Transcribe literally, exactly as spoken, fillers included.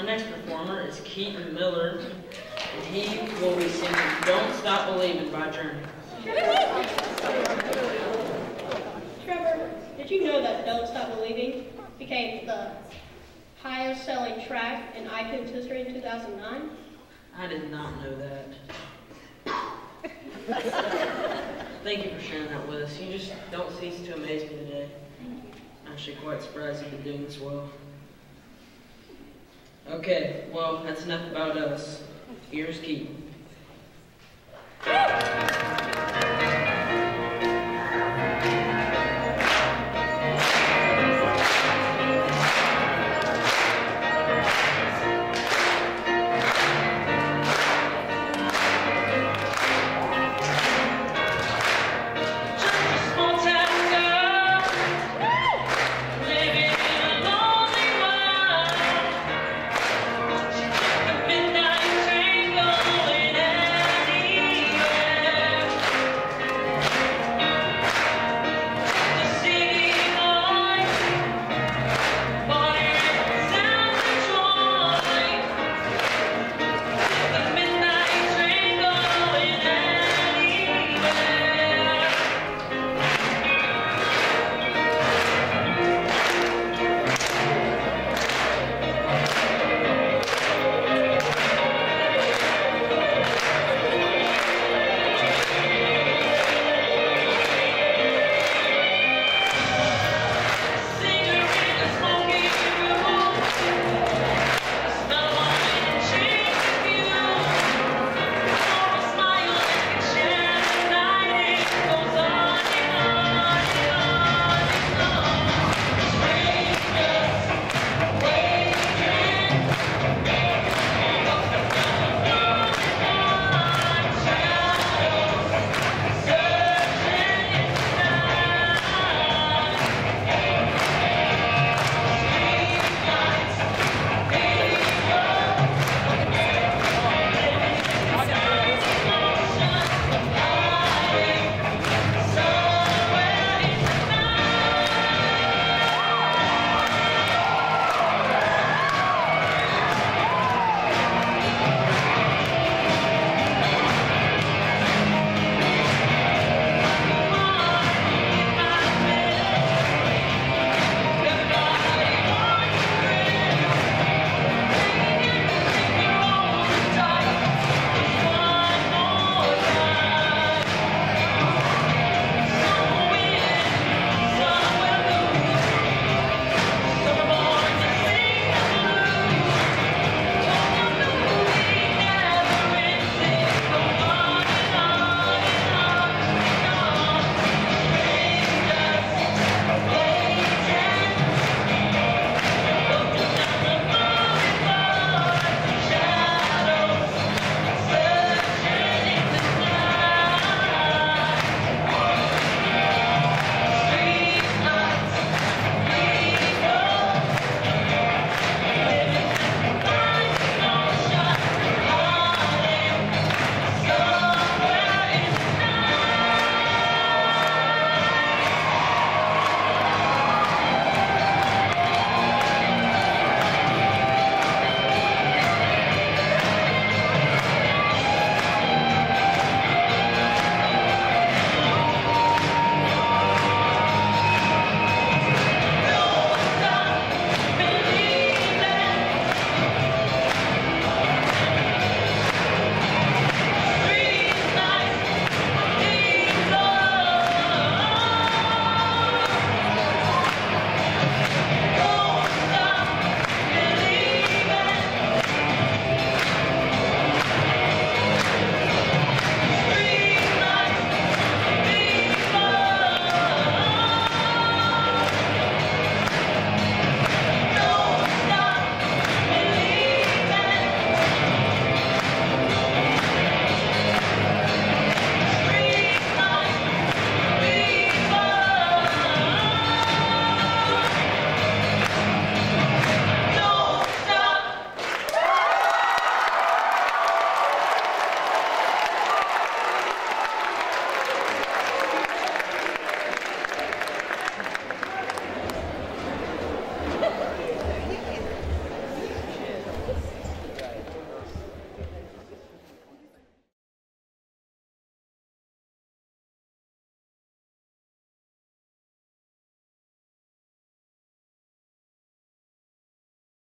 next performer is Keaton Miller, and he will be singing Don't Stop Believing by Journey. Trevor, did you know that Don't Stop Believing became the highest selling track in iTunes history in two thousand nine? I did not know that. Thank you for sharing that with us. You just don't cease to amaze me today. I'm actually quite surprised you've been doing this well. Okay, well, that's enough about us. Here's Keaton.